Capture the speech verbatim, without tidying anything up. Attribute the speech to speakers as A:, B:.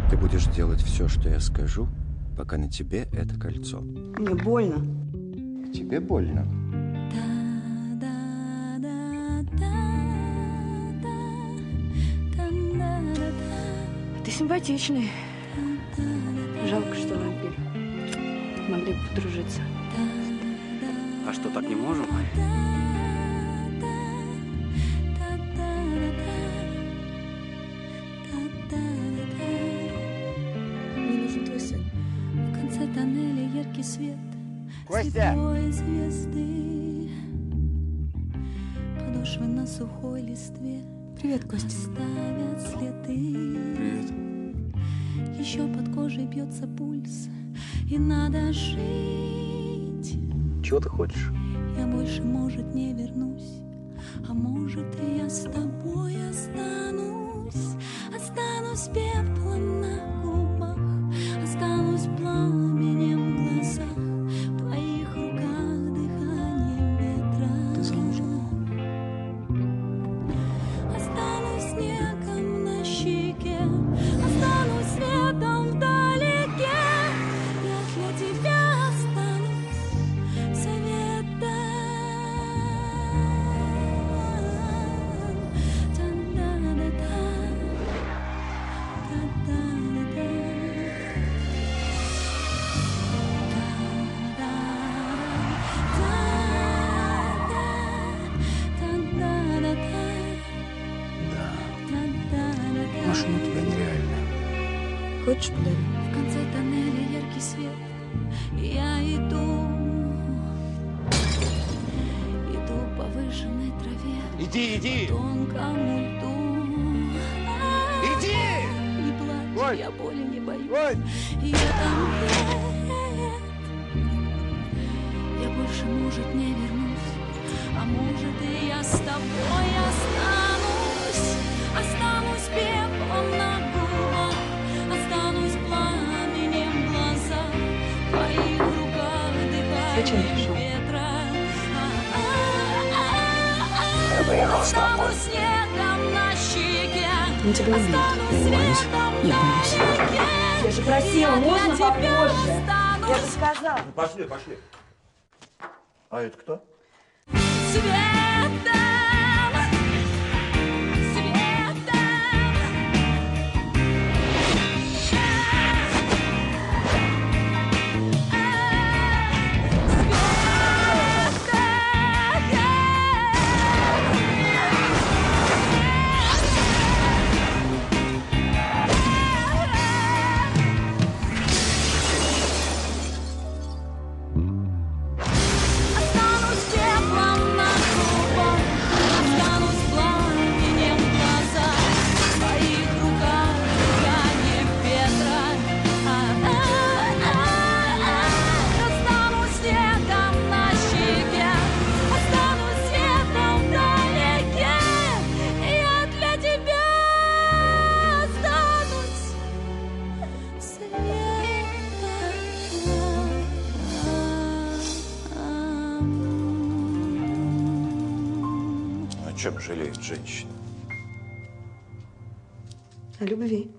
A: Ты будешь делать все, что я скажу, пока на тебе это кольцо.
B: Мне больно.
A: Тебе больно?
B: Ты симпатичный. Жалко, что вампир. Могли бы подружиться.
C: А что, так не можем?
B: Мне нужен твой сын.
D: В конце тоннеля яркий свет.
E: Костя!
D: Звезды. Подошвы на сухой листве.
B: Привет, Костя.
D: Оставят следы.
C: Привет.
D: Еще под кожей бьется пульс. И надо жить.
C: Чего ты хочешь?
D: Я больше, может, не вернусь. А может, и я с тобой останусь. Останусь пеплом на губах. Останусь пламенем в глазах. В твоих руках дыханием ветра.
B: Ты замужем?
D: Останусь снегом на щеке. Останусь светом вдалеке. Я для тебя останусь светом. Та-да-да-да. Та-да-да-да.
C: Да. Машина у тебя нереальная.
B: Хочешь, подарю?
D: В конце тоннеля яркий свет. Я иду, иду по выжженной траве,
E: Иди, иди!
D: тонкому льду.
E: Иди!
D: Не плачь,
E: Ой!
D: я боли не боюсь.
E: Ой!
D: Я там нет. Я больше, может, не вернусь. А может, и я с тобой останусь. Останусь пеплом на губах. Останусь пламенем в глазах. В твоих руках
B: Зачем
D: дыхание
B: пришел?
D: ветра.
C: Я приехал с тобой.
D: Останусь снегом на щеке.
B: Он тебя убьет.
D: Останусь
C: Я не боюсь.
D: светом
B: Я боюсь.
D: вдалеке.
B: Я же просила,
D: Я
B: можно
D: для тебя
B: попозже?
D: останусь
B: Я же сказала.
E: Ну, пошли, пошли. А это кто?
D: светом, светом. Останусь теплом на губах. Останусь пламенем в глазах. В твоих руках дыхание ветра. Останусь снегом на щеке. Останусь светом вдалеке. Я для тебя останусь светом.
E: О чем жалеет женщина?
B: О любви.